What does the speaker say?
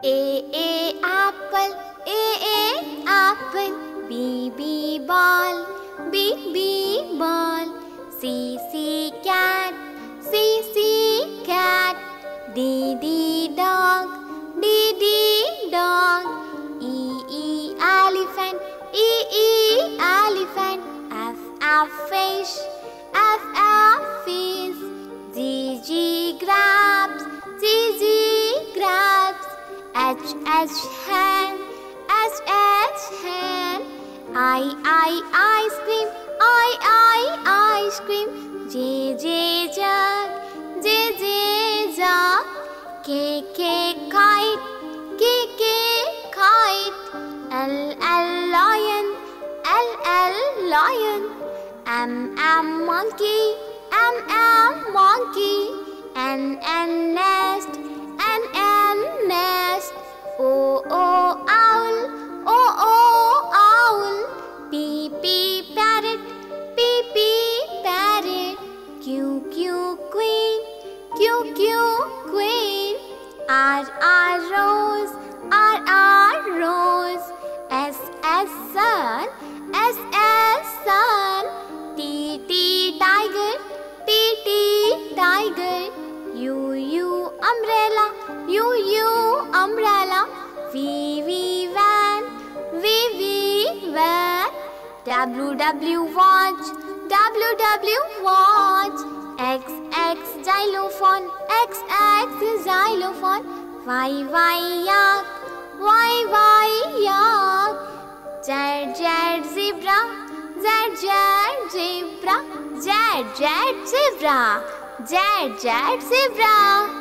A apple, A apple. B ball, B ball. C cat, C cat. D dog, D dog. E elephant, E elephant. F fish, F fish. G grabs, G grabs. H hen, H hen. I ice cream, I ice cream. J jug, J jug. K kite, K kite. L lion, L lion. M monkey, M monkey. N nest, N nest. O owl, O owl. P parrot, P parrot. Q queen, Q queen. R rose, R rose. S sun, S sun. T tiger, T tiger. U umbrella, U umbrella. V van, V van. W watch, W watch. X xylophone, X xylophone. Y yak, Y yak. Z zebra, Z zebra. Z zebra, Z zebra.